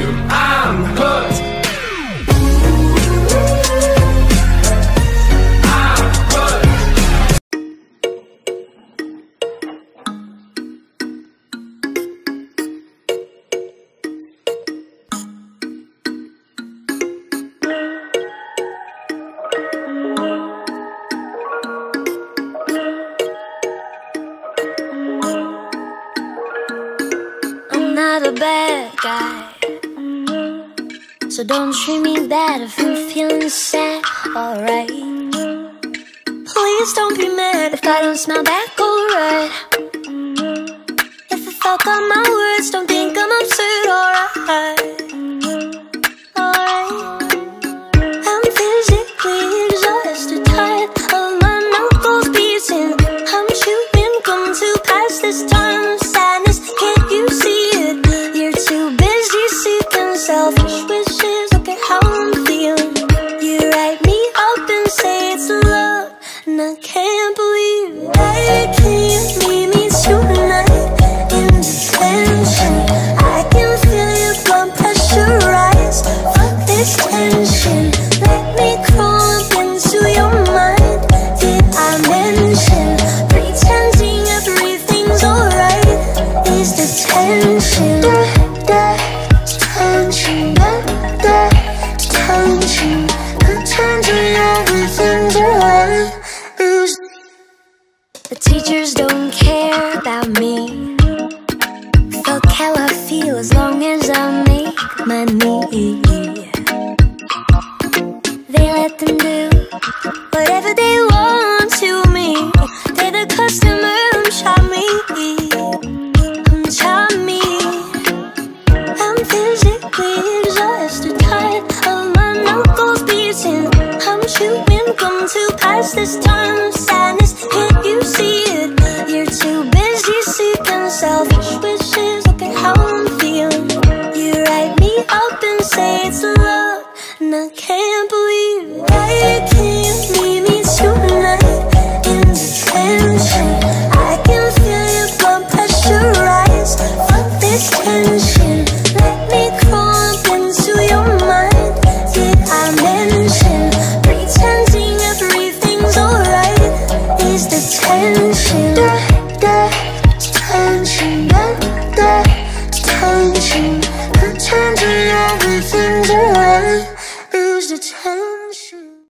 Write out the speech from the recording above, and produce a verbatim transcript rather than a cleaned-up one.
you, I'm hooked. Not a bad guy, so don't treat me bad if I'm feeling sad, alright? Please don't be mad if I don't smile back alright. If I fuck up my words, don't think I'm absurd, alright? Alright. I'm physically exhausted, tired of my knuckles beating. I'm chewing gum to pass this time of sadness. Can't you see? Selfish wishes, look at how I'm feeling. You write me up and say it's love, and I can't believe it. Why can't you meet me tonight in detention? I can feel your blood pressure rise. Fuck this tension. Let me crawl up into your mind. Did I mention pretending everything's alright is the tension? Da, da. Tension, that, that tension, pretending everything's alright is. The teachers don't care about me. Fuck how I feel as long as I make money. They let them do whatever they want to me. They're the customer, I'm charming. I'm charming. I'm physically exhausted, tired of my knuckles beating. I'm chewing gum to pass this time of sadness. Can't you see it? You're too busy seeking selfish wishes. Look at how I'm feeling. You write me up and say it's love, and I can't believe it. Why can't you meet me tonight in detention? I can feel your blood pressure rise. Fuck this tension. Let me crawl up into your mind. Did I mention pretending everything's alright is the tension? Da, da, tension, da, da, tension, pretending